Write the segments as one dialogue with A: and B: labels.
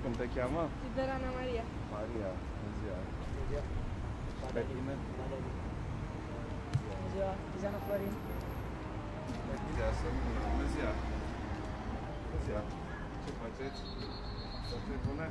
A: Cum te cheamă?
B: Liberana Maria.
A: Maria, bună ziua.
C: Bună ziua.
A: Pe tine?
C: Bună ziua, Tizana Florin.
A: Bună ziua. Bună ziua. Ce faceți? Toate bune?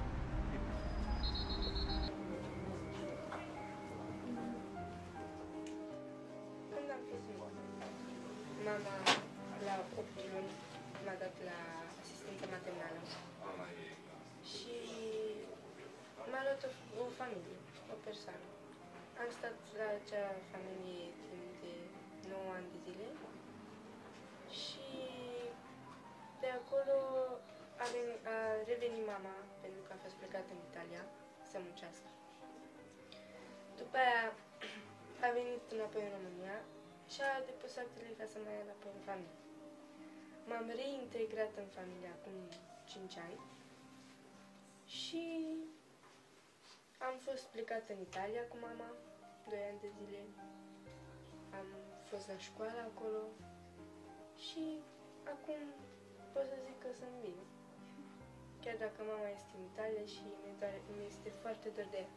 B: Când am fost mic, mama la 8 luni m-a dat la asistență maternală și m-a luat o familie, o persoană. Am stat la acea familie timp de 9 ani de zile și de acolo a revenit mama pentru că a fost plecată în Italia să muncească. După aia a venit înapoi în România și a depus actele ca să mă ia înapoi în familie. M-am reintegrat în familie acum 5 ani și am fost plecat în Italia cu mama 2 ani de zile. Am fost la școală acolo și acum pot să zic că sunt bine. Chiar dacă mama este în Italia și mi este foarte dor de ea.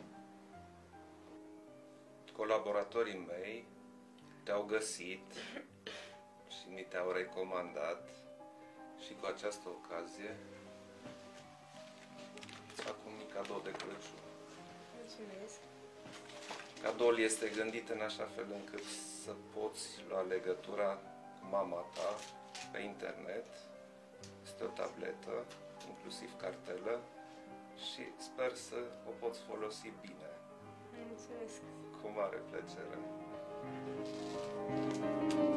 D: Colaboratorii mei te-au găsit și mi te-au recomandat și cu această ocazie îți fac un mic cadou de Crăciun.
B: Mulțumesc!
D: Cadoul este gândit în așa fel încât să poți lua legătura cu mama ta pe internet. Este o tabletă, inclusiv cartelă, și sper să o poți folosi bine.
B: Mulțumesc!
D: Cu mare plăcere!